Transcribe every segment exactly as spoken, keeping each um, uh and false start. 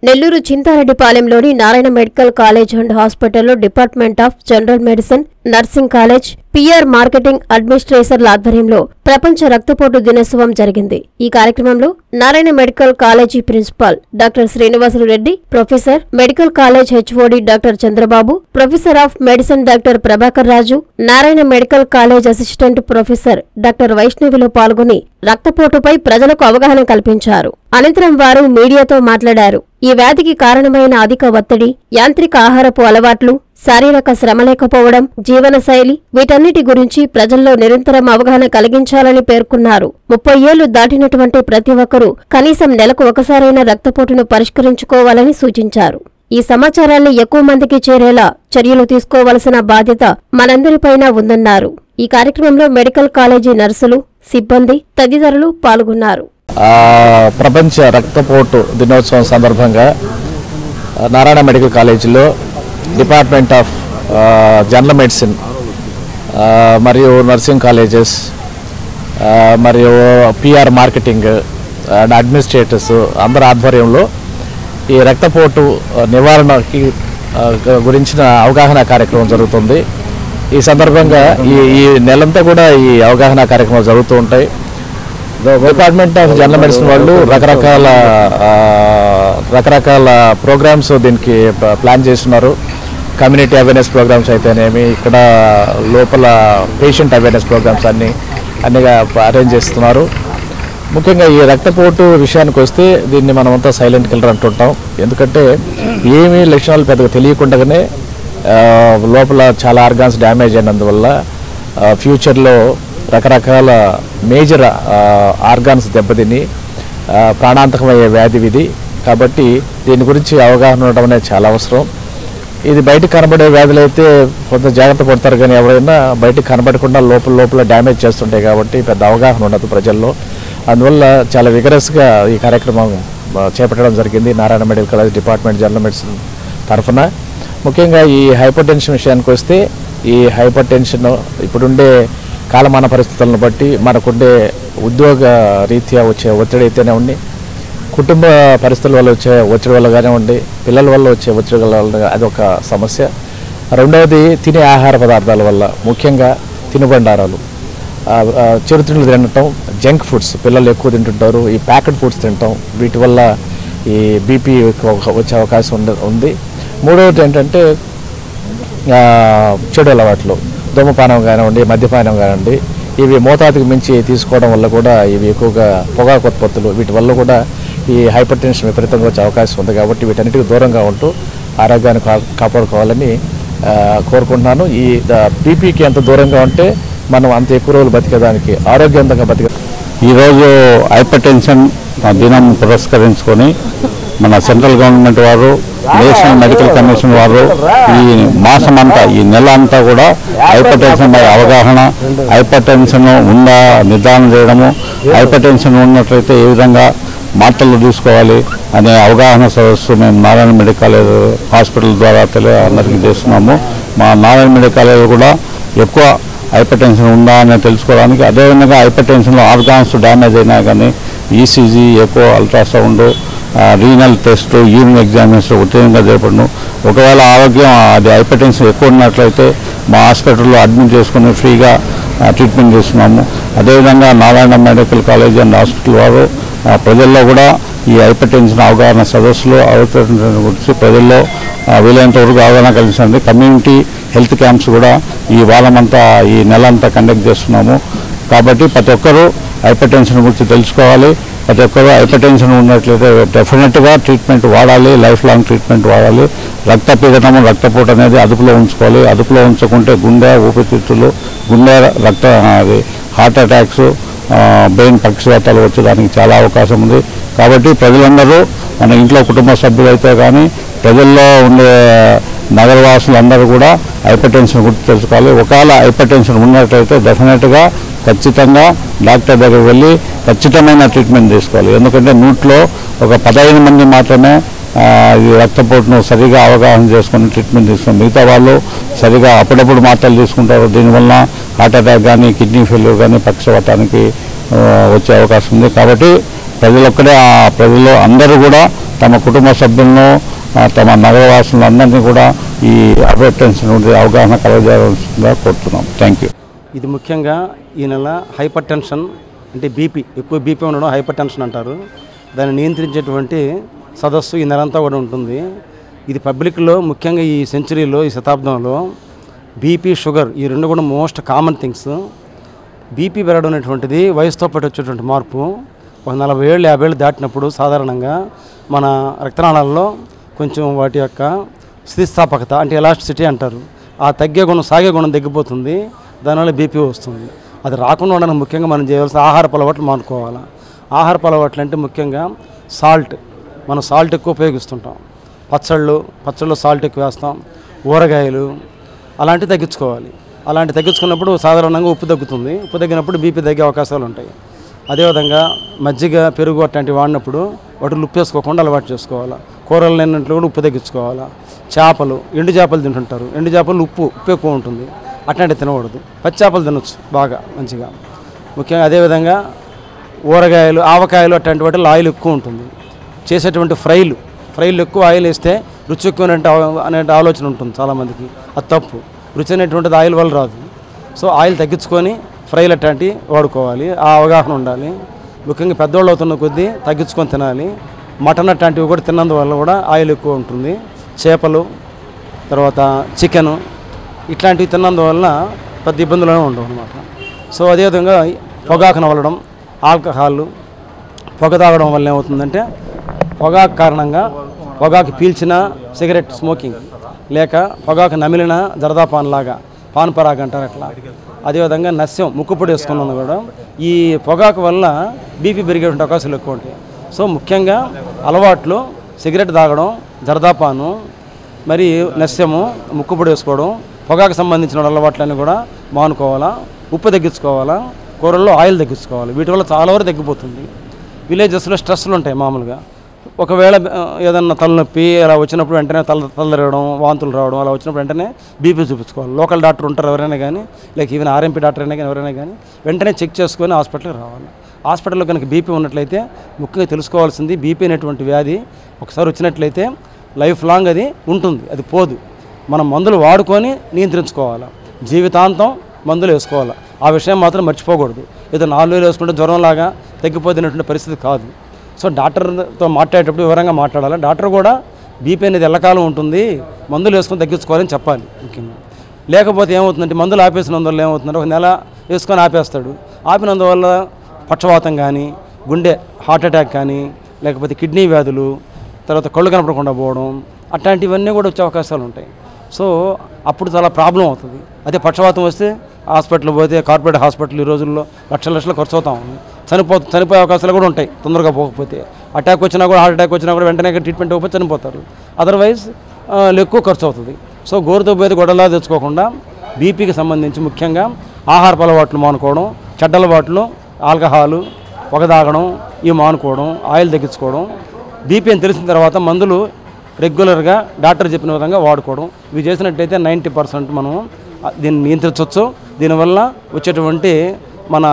నెల్లూరు చింతారెడ్డిపాలెంలోని Narayana medical college and హాస్పిటల్లో department of general medicine, nursing college, PR marketing అడ్మినిస్ట్రేటర్ల ఆధ్వర్యంలో ప్రపంచ రక్తపోటు దినోత్సవం జరిగింది. ఈ కార్యక్రమంలో Narayana medical college principal doctor Srinivasulu Reddy, professor, medical college HOD doctor Chandrababu, professor of medicine doctor Prabhakar Raju, Narayana medical college assistant professor doctor వైష్ణవిలో పాల్గొని రక్తపోటుపై ప్రజలకు అవగాహన కల్పించారు. అనంతరం వారు మీడియాతో మాట్లాడారు. ఈ వ్యాధికి కారణమైన అధిక ఒత్తిడి, యాంత్రిక ఆహారపు అలవాట్లు, శారీరక శ్రమ లేకపోవడం, జీవనశైలి వీటన్నిటి గురించి ప్రజల్లో నిరంతరం అవగాహన కలిగించాలని పేర్కొన్నారు. ముప్పై ఏళ్లు దాటినటువంటి ప్రతి ఒక్కరూ కనీసం నెలకు ఒకసారైనా రక్తపోటును పరిష్కరించుకోవాలని సూచించారు. ఈ సమాచారాన్ని ఎక్కువ మందికి చేరేలా చర్యలు తీసుకోవలసిన బాధ్యత మనందరిపైన ఉందన్నారు. ఈ కార్యక్రమంలో మెడికల్ కాలేజీ నర్సులు, సిబ్బంది తదితరులు పాల్గొన్నారు. ప్రపంచ రక్తపోటు దినోత్సవం సందర్భంగా నారాయణ మెడికల్ కాలేజీలో డిపార్ట్మెంట్ ఆఫ్ జనరల్ మెడిసిన్ మరియు నర్సింగ్ కాలేజెస్ మరియు పిఆర్ మార్కెటింగ్ అండ్ అడ్మినిస్ట్రేటర్స్ అందరి ఆధ్వర్యంలో ఈ రక్తపోటు నివారణకి గురించిన అవగాహన కార్యక్రమం జరుగుతుంది. ఈ సందర్భంగా ఈ ఈ నెలంతా కూడా ఈ అవగాహన కార్యక్రమాలు జరుగుతూ ఉంటాయి. డిపార్ట్మెంట్ ఆఫ్ జనరల్ మెడిసిన్ వాళ్ళు రకరకాల రకరకాల ప్రోగ్రామ్స్ దీనికి ప్లాన్ చేస్తున్నారు. కమ్యూనిటీ అవేర్నెస్ ప్రోగ్రామ్స్ అయితేనేమి, ఇక్కడ లోపల పేషెంట్ అవేర్నెస్ ప్రోగ్రామ్స్ అన్ని అన్నిగా అరేంజ్ చేస్తున్నారు. ముఖ్యంగా ఈ రక్తపోటు విషయానికి వస్తే దీన్ని మనమంతా సైలెంట్ కిల్లర్ అంటుంటాం. ఎందుకంటే ఏమీ లక్షణాలు పెద్దగా తెలియకుండానే లోపల చాలా ఆర్గాన్స్ డ్యామేజ్ అయినందువల్ల ఫ్యూచర్లో రకరకాల మేజర్ ఆర్గాన్స్ దెబ్బతిని ప్రాణాంతకమయ్యే వ్యాధి ఇది. కాబట్టి దీని గురించి అవగాహన ఉండడం అనేది చాలా అవసరం. ఇది బయటకు కనబడే వ్యాధులు అయితే కొంత జాగ్రత్త పడతారు, కానీ ఎవరైనా బయటకు కనబడకుండా లోపల లోపల డ్యామేజ్ చేస్తుంటాయి. కాబట్టి పెద్ద అవగాహన ఉండదు ప్రజల్లో. అందువల్ల చాలా విగరస్గా ఈ కార్యక్రమం చేపట్టడం జరిగింది Narayana medical college department general medicine తరఫున. ముఖ్యంగా ఈ హైపర్ టెన్షన్ విషయానికి వస్తే ఈ హైపర్ టెన్షన్ ఇప్పుడుండే కాలమాన పరిస్థితులను బట్టి, మనకుండే ఉద్యోగ రీత్యా వచ్చే ఒత్తిడి అయితేనే ఉండి, కుటుంబ పరిస్థితుల వల్ల వచ్చే ఒత్తిడి వల్ల కానివ్వండి, పిల్లల వల్ల వచ్చే ఒత్తిడి వల్ల అదొక సమస్య. రెండవది తినే ఆహార పదార్థాల వల్ల, ముఖ్యంగా తినుబండారాలు, చిరుతిండ్లు తినటం, జంక్ ఫుడ్స్ పిల్లలు ఎక్కువ తింటుంటారు, ఈ ప్యాకెట్ ఫుడ్స్ తినటం, వీటి వల్ల ఈ బీపీ వచ్చే అవకాశం ఉంది. మూడవది ఏంటంటే చెడు అలవాట్లు, ధూమపానం కానివ్వండి, మద్యపానం కానివ్వండి, ఇవి మోతాదుకు మించి తీసుకోవడం వల్ల కూడా ఇవి ఎక్కువగా పొగాకు ఉత్పత్తులు, వీటి వల్ల కూడా ఈ హైపర్ టెన్షన్ విపరీతంగా వచ్చే అవకాశం ఉంది. కాబట్టి వీటన్నిటికీ దూరంగా ఉంటూ ఆరోగ్యాన్ని కాపాడుకోవాలని కోరుకుంటున్నాను. ఈ బీపీకి ఎంత దూరంగా ఉంటే మనం అంత ఎక్కువ రోజులు బతికేదానికి ఆరోగ్యవంతంగా బతికే. ఈరోజు హైపర్ టెన్షన్ దినం పురస్కరించుకొని మన సెంట్రల్ గవర్నమెంట్ వారు, నేషనల్ మెడికల్ కమిషన్ వారు ఈ మాసం అంతా, ఈ నెల అంతా కూడా హైపర్ టెన్షన్ పై అవగాహన, హైపర్ టెన్షన్ ఉందా నిర్ధారణ చేయడము, హైపర్ టెన్షన్ ఉన్నట్లయితే ఏ విధంగా మాత్రలు తీసుకోవాలి అనే అవగాహన సదస్సు మేము నారాయణ మెడికల్ కాలేజ్ హాస్పిటల్ ద్వారా తెలియ అందరికీ చేస్తున్నాము. మా నారాయణ మెడికల్ కాలేజ్ కూడా ఎక్కువ హైపర్ టెన్షన్ ఉందా అని తెలుసుకోవడానికి, అదేవిధంగా హైపర్ టెన్షన్లో ఆర్గాన్స్ డ్యామేజ్ అయినా కానీ ఈసీజీ, ఎక్కువ ultrasound, renal test, urine examination ఉత్తీర్ణంగా చేపడను. ఒకవేళ ఆరోగ్యం అది హైపర్ టెన్షన్ ఎక్కువ ఉన్నట్లయితే మా హాస్పిటల్లో అడ్మిట్ చేసుకుని ఫ్రీగా ట్రీట్మెంట్ చేస్తున్నాము. అదేవిధంగా Narayana medical college and hospital వారు ప్రజల్లో కూడా ఈ హైపర్ టెన్షన్ అవగాహన సదస్సులు అవగాహన గురించి ప్రజల్లో వీలైనంత వరకు అవగాహన కలిగించండి. కమ్యూనిటీ హెల్త్ క్యాంప్స్ కూడా ఈ వారమంతా, ఈ నెల అంతా కండక్ట్ చేస్తున్నాము. కాబట్టి ప్రతి ఒక్కరూ హైపర్ టెన్షన్ గురించి తెలుసుకోవాలి. ప్రతి ఒక్కరూ హైపర్ టెన్షన్ ఉన్నట్లయితే డెఫినెట్గా ట్రీట్మెంట్ వాడాలి, లైఫ్ లాంగ్ ట్రీట్మెంట్ వాడాలి. రక్తపీడనము, రక్తపోటు అనేది అదుపులో ఉంచుకోవాలి. అదుపులో ఉంచుకుంటే గుండె, ఊపిరితిత్తులు, గుండె రక్త అది హార్ట్ అటాక్స్, బ్రెయిన్ పక్షవాతాలు వచ్చేదానికి చాలా అవకాశం ఉంది. కాబట్టి ప్రజలందరూ, మన ఇంట్లో కుటుంబ సభ్యులైతే కానీ ప్రజల్లో ఉండే నగరవాసులందరూ కూడా హైపర్ టెన్షన్ గురించి తెలుసుకోవాలి. ఒకవేళ హైపర్ టెన్షన్ ఉన్నట్లయితే డెఫినెట్గా ఖచ్చితంగా డాక్టర్ దగ్గరికి వెళ్ళి ఖచ్చితమైన ట్రీట్మెంట్ తీసుకోవాలి. ఎందుకంటే నూట్లో ఒక పదహైదు మంది మాత్రమే ఈ రక్తపోటును సరిగా అవగాహన చేసుకుని ట్రీట్మెంట్ తీసుకుని, మిగతా వాళ్ళు సరిగా అప్పుడప్పుడు మాత్రలు తీసుకుంటారు. దీనివల్ల హార్ట్ అటాక్ కానీ, కిడ్నీ ఫెయిల్యూర్ కానీ, పక్షవాతానికి వచ్చే అవకాశం ఉంది. కాబట్టి ప్రజలొక్కడే ఆ ప్రజలు అందరూ కూడా తమ కుటుంబ సభ్యులను తమ నగరవాసులను అందరినీ కూడా ఈ హైపర్ టెన్షన్ గురించి అవగాహన కలగజేయాల్సిందిగా కోరుతున్నాం. Thank you. ఇది ముఖ్యంగా ఈ నెల హైపర్ టెన్షన్ అంటే బీపీ, ఎక్కువ బీపీ ఉండడం హైపర్ టెన్షన్ అంటారు. దాన్ని నియంత్రించేటువంటి సదస్సు ఈ నెలంతా కూడా ఉంటుంది. ఇది పబ్లిక్లో ముఖ్యంగా ఈ సెంచరీలో, ఈ శతాబ్దంలో బీపీ, షుగర్ ఈ రెండు కూడా మోస్ట్ కామన్ థింగ్స్. బీపీ పెరగడం అనేటువంటిది వయసుతో పాటు వచ్చేటువంటి మార్పు. ఒక నలభై ఏళ్ళు యాభై ఏళ్ళు దాటినప్పుడు సాధారణంగా మన రక్తనాళాల్లో కొంచెం వాటి యొక్క స్థితిస్థాపకత అంటే ఎలాస్టిసిటీ అంటారు, ఆ తగ్గే గుణం సాగే గుణం తగ్గిపోతుంది. దానివల్ల బీపీ వస్తుంది. అది రాకుండా ఉండడానికి ముఖ్యంగా మనం చేయవలసిన ఆహారపు అలవాట్లు మానుకోవాలి. ఆహారపు అలవాట్లు అంటే ముఖ్యంగా సాల్ట్, మనం సాల్ట్ ఎక్కువ ఉపయోగిస్తుంటాం. పచ్చళ్ళు పచ్చళ్ళు సాల్ట్ ఎక్కువ వేస్తాం. ఊరగాయలు అలాంటివి తగ్గించుకోవాలి. అలాంటి తగ్గించుకున్నప్పుడు సాధారణంగా ఉప్పు తగ్గుతుంది. ఉప్పు తగ్గినప్పుడు బీపీ తగ్గే అవకాశాలు ఉంటాయి. అదేవిధంగా మజ్జిగ, పెరుగు అట్లాంటివి వాడినప్పుడు వాటిని ఉప్పు వేసుకోకుండా అలవాటు చేసుకోవాలి. కూరలు లేనట్లు కూడా ఉప్పు తగ్గించుకోవాలి. చేపలు, ఎండు చేపలు తింటుంటారు. ఎండు చేపలు ఉప్పు ఉప్పు ఎక్కువ ఉంటుంది, అట్లాంటివి తినకూడదు. పచ్చి చేపలు తినొచ్చు బాగా మంచిగా. ముఖ్యంగా అదేవిధంగా ఊరగాయలు, ఆవకాయలు అట్లాంటి వాటిలో ఆయిల్ ఎక్కువ ఉంటుంది. చేసేటువంటి ఫ్రైలు ఫ్రైలు ఎక్కువ ఆయిల్ వేస్తే రుచి ఎక్కువ అనే ఆలోచన ఉంటుంది చాలామందికి. అది తప్పు. రుచి అనేటువంటిది ఆయిల్ వల్ల రాదు. సో ఆయిల్ తగ్గించుకొని ఫ్రైలు అట్లాంటివి వాడుకోవాలి. ఆ అవగాహన ఉండాలి. ముఖ్యంగా పెద్దవాళ్ళు అవుతున్న కొద్దీ తగ్గించుకొని తినాలి. మటన్ అట్లాంటివి కూడా తిన్నందువల్ల కూడా ఆయిల్ ఎక్కువ ఉంటుంది. చేపలు, తర్వాత చికెను ఇట్లాంటివి తిన్నందువల్ల పెద్ద ఇబ్బందులు ఉండవు అన్నమాట. సో అదేవిధంగా పొగాకును వల్లడం, ఆల్కహాల్, పొగ తాగడం వల్ల ఏమవుతుందంటే పొగాకు కారణంగా పొగాకు పీల్చిన సిగరెట్ స్మోకింగ్ లేక పొగాకు నమిలిన జరదాపాన్ లాగా పాన్ పరాగ్ అంటారు అట్లా. అదేవిధంగా నస్యం, ముక్కుపొడి వేసుకున్నాను కూడా ఈ పొగాకు వల్ల బీపీ పెరిగే అవకాశాలు ఎక్కువ ఉంటాయి. సో ముఖ్యంగా అలవాట్లు సిగరెట్ తాగడం, జరదాపాను, మరి నస్యము, ముక్కుపొడి వేసుకోవడం, పొగాకు సంబంధించిన అలవాట్లన్నీ కూడా మానుకోవాలా. ఉప్పు తగ్గించుకోవాలా. కూరల్లో ఆయిల్ తగ్గించుకోవాలి. వీటి వల్ల చాలా వరకు తగ్గిపోతుంది. విలేజెస్లో స్ట్రెస్లు ఉంటాయి మామూలుగా. ఒకవేళ ఏదన్నా తలనొప్పి అలా వచ్చినప్పుడు వెంటనే తల తలదరగడం, వాంతులు రావడం అలా వచ్చినప్పుడు వెంటనే బీపీ చూపించుకోవాలి. లోకల్ డాక్టర్ ఉంటారు ఎవరైనా కానీ, లేక ఈవెన్ ఆర్ఎంపీ డాక్టర్ అయినా కానీ ఎవరైనా కానీ వెంటనే చెక్ చేసుకొని హాస్పిటల్కి రావాలి. హాస్పిటల్లో కనుక బీపీ ఉన్నట్లయితే ముఖ్యంగా తెలుసుకోవాల్సింది బీపీ అనేటువంటి వ్యాధి ఒకసారి వచ్చినట్లయితే లైఫ్ లాంగ్ అది ఉంటుంది, అది పోదు. మనం మందులు వాడుకొని నియంత్రించుకోవాలి. జీవితాంతం మందులు వేసుకోవాలి. ఆ విషయం మాత్రం మర్చిపోకూడదు. ఏదో నాలుగు వేలు వేసుకుంటే జ్వరంలాగా తగ్గిపోతున్నటువంటి పరిస్థితి కాదు. సో డాక్టర్తో మాట్లాడేటప్పుడు వివరంగా మాట్లాడాలి. డాక్టర్ కూడా బీపీ అనేది ఎల్లకాలం ఉంటుంది, మందులు వేసుకొని తగ్గించుకోవాలని చెప్పాలి ముఖ్యంగా. లేకపోతే ఏమవుతుందంటే మందులు ఆపేసినందువల్ల ఏమవుతుందంటే ఒక నెల వేసుకొని ఆపేస్తాడు. ఆపినందువల్ల పక్షవాతం కానీ, గుండె హార్ట్ అటాక్ కానీ, లేకపోతే కిడ్నీ వ్యాధులు, తర్వాత కళ్ళు కనపడకుండా పోవడం అట్లాంటివన్నీ కూడా వచ్చే అవకాశాలు ఉంటాయి. సో అప్పుడు చాలా ప్రాబ్లం అవుతుంది. అదే పక్షవాతం వస్తే హాస్పిటల్ పోతే కార్పొరేట్ హాస్పిటల్ ఈ రోజుల్లో లక్షల లక్షలు ఖర్చు అవుతా ఉంది. చనిపో చనిపోయే అవకాశాలు కూడా ఉంటాయి తొందరగా పోకపోతే. అటాక్ వచ్చినా కూడా, హార్ట్ అటాక్ వచ్చినా కూడా వెంటనే ట్రీట్మెంట్ ఇవ్వకపోతే చనిపోతారు. అదర్వైజ్ ఎక్కువ ఖర్చు అవుతుంది. సో గోరుతో పోతే గొడవలా తెచ్చుకోకుండా బీపీకి సంబంధించి ముఖ్యంగా ఆహారపు అలవాట్లు మానుకోవడం, చెడ్డ అలవాట్లు, ఆల్కహాలు, పొగ తాగడం ఇవి మానుకోవడం, ఆయిల్ తగ్గించుకోవడం, బీపీ అని తెలిసిన తర్వాత మందులు రెగ్యులర్గా డాక్టర్ చెప్పిన విధంగా వాడుకోవడం. ఇవి చేసినట్టయితే నైంటీ పర్సెంట్ మనం దీన్ని నియంత్రించవచ్చు. దీనివల్ల వచ్చేటువంటి మన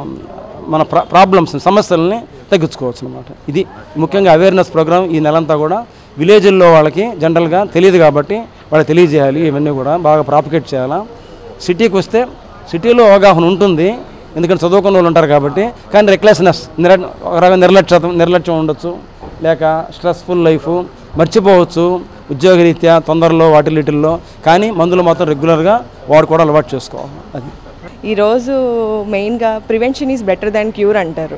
మన ప్రా ప్రాబ్లమ్స్ సమస్యలని తగ్గించుకోవచ్చు అన్నమాట. ఇది ముఖ్యంగా అవేర్నెస్ ప్రోగ్రామ్ ఈ నెలంతా కూడా విలేజ్ల్లో వాళ్ళకి జనరల్గా తెలియదు కాబట్టి వాళ్ళకి తెలియజేయాలి. ఇవన్నీ కూడా బాగా ప్రాపగేట్ చేయాలా. సిటీకి వస్తే సిటీలో అవగాహన ఉంటుంది, ఎందుకంటే చదువుకున్న వాళ్ళు ఉంటారు కాబట్టి. కానీ రెక్లెస్నెస్, నిర ఒక రకం నిర్లక్ష్యం నిర్లక్ష్యం ఉండొచ్చు, లేక స్ట్రెస్ఫుల్ లైఫ్ మర్చిపోవచ్చు ఉద్యోగరీత్యా తొందరలో వాటిలిటిల్లో. కానీ మందులు మాత్రం రెగ్యులర్గా వాడుకోవడం అలవాటు చేసుకోవాలి. అది ఈరోజు మెయిన్గా prevention is better than cure అంటారు.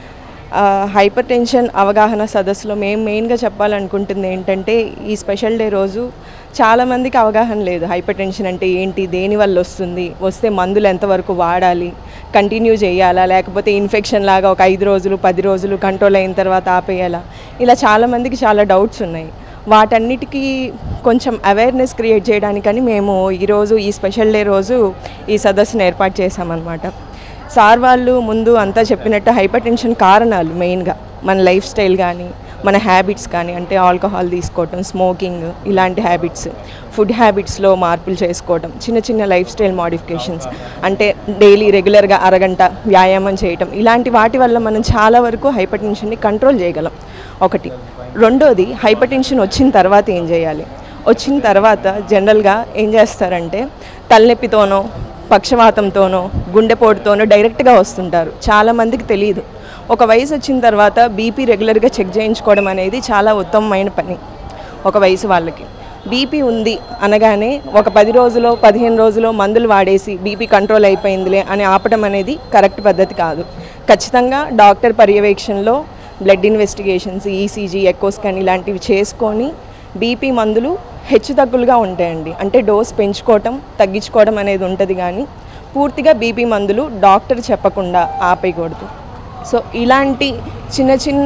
హైపర్ టెన్షన్ అవగాహన సదస్సులో మేము మెయిన్గా చెప్పాలనుకుంటుంది ఏంటంటే ఈ స్పెషల్ డే రోజు చాలామందికి అవగాహన లేదు. హైపర్ టెన్షన్ అంటే ఏంటి, దేనివల్ల వస్తుంది, వస్తే మందులు ఎంతవరకు వాడాలి, కంటిన్యూ చేయాలా, లేకపోతే ఇన్ఫెక్షన్ లాగా ఒక ఐదు రోజులు పది రోజులు కంట్రోల్ అయిన తర్వాత ఆపేయాలా, ఇలా చాలామందికి చాలా డౌట్స్ ఉన్నాయి. వాటన్నిటికీ కొంచెం అవేర్నెస్ క్రియేట్ చేయడానికని మేము ఈరోజు ఈ స్పెషల్ డే రోజు ఈ సదస్సును ఏర్పాటు చేశామన్నమాట. సార్ వాళ్ళు ముందు అంతా చెప్పినట్టు హైపర్ టెన్షన్ కారణాలు మెయిన్గా మన లైఫ్ స్టైల్ కానీ మన హ్యాబిట్స్ కానీ అంటే ఆల్కహాల్ తీసుకోవటం, స్మోకింగ్, ఇలాంటి హ్యాబిట్స్, ఫుడ్ హ్యాబిట్స్లో మార్పులు చేసుకోవటం, చిన్న చిన్న లైఫ్ స్టైల్ మోడిఫికేషన్స్ అంటే డైలీ రెగ్యులర్గా అరగంట వ్యాయామం చేయటం, ఇలాంటి వాటి వల్ల మనం చాలా వరకు హైపర్ టెన్షన్ని కంట్రోల్ చేయగలం. ఒకటి. రెండోది, హైపర్ టెన్షన్ వచ్చిన తర్వాత ఏం చేయాలి? వచ్చిన తర్వాత జనరల్గా ఏం చేస్తారంటే తలనొప్పితోనో, పక్షవాతంతోనో, గుండెపోటుతోనో డైరెక్ట్గా వస్తుంటారు. చాలామందికి తెలియదు. ఒక వయసు వచ్చిన తర్వాత బీపీ రెగ్యులర్గా చెక్ చేయించుకోవడం అనేది చాలా ఉత్తమమైన పని. ఒక వయసు వాళ్ళకి బీపీ ఉంది అనగానే ఒక పది రోజులో పదిహేను రోజులో మందులు వాడేసి బీపీ కంట్రోల్ అయిపోయిందిలే అని ఆపడం అనేది కరెక్ట్ పద్ధతి కాదు. ఖచ్చితంగా డాక్టర్ పర్యవేక్షణలో blood investigations, ECG, echo scan ఇలాంటివి చేసుకొని బీపీ మందులు హెచ్చు తగ్గులుగా ఉంటాయండి. అంటే డోస్ పెంచుకోవటం, తగ్గించుకోవడం అనేది ఉంటుంది, కానీ పూర్తిగా బీపీ మందులు డాక్టర్ చెప్పకుండా ఆపేయకూడదు. సో ఇలాంటి చిన్న చిన్న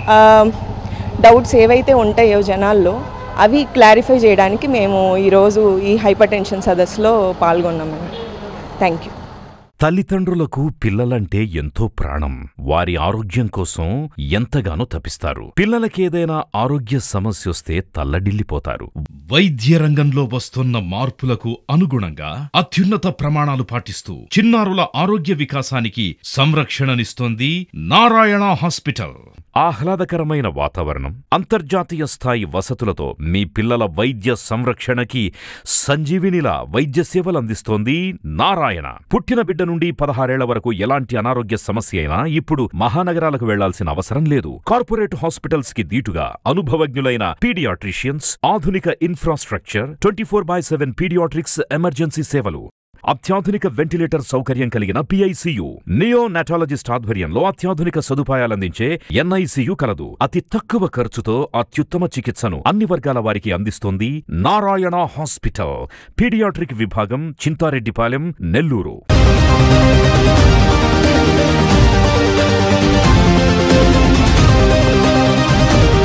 డౌట్స్ ఏవైతే ఉంటాయో జనాల్లో అవి క్లారిఫై చేయడానికి మేము ఈరోజు ఈ హైపర్ టెన్షన్ సదస్సులో పాల్గొన్నామండి. Thank you. తల్లిదండ్రులకు పిల్లలంటే ఎంతో ప్రాణం. వారి ఆరోగ్యం కోసం ఎంతగానో తపిస్తారు. పిల్లలకేదైనా ఆరోగ్య సమస్యొస్తే తల్లడిల్లిపోతారు. వైద్య రంగంలో వస్తున్న మార్పులకు అనుగుణంగా అత్యున్నత ప్రమాణాలు పాటిస్తూ చిన్నారుల ఆరోగ్య వికాసానికి సంరక్షణనిస్తోంది నారాయణ హాస్పిటల్. ఆహ్లాదకరమైన వాతావరణం, అంతర్జాతీయ స్థాయి వసతులతో మీ పిల్లల వైద్య సంరక్షణకి సంజీవినిలా వైద్య సేవలందిస్తోంది నారాయణ. పుట్టిన బిడ్డ నుండి పదహారేళ్ల వరకు ఎలాంటి అనారోగ్య సమస్య అయినా ఇప్పుడు మహానగరాలకు వెళ్లాల్సిన అవసరం లేదు. కార్పొరేట్ హాస్పిటల్స్ కి దీటుగా అనుభవజ్ఞులైన పీడియాట్రిషియన్స్, ఆధునిక infrastructure, twenty four by seven paediatrics emergency సేవలు, అత్యాధునిక వెంటిలేటర్ సౌకర్యం కలిగిన పిఐసియు, నియో నాటాలజిస్ట్ ఆధ్వర్యంలో అత్యాధునిక సదుపాయాలందించే ఎన్ఐసియు కలదు. అతి తక్కువ ఖర్చుతో అత్యుత్తమ చికిత్సను అన్ని వర్గాల వారికి అందిస్తోంది నారాయణ హాస్పిటల్. పీడియాట్రిక్ విభాగం, చింతారెడ్డిపాలెం, నెల్లూరు.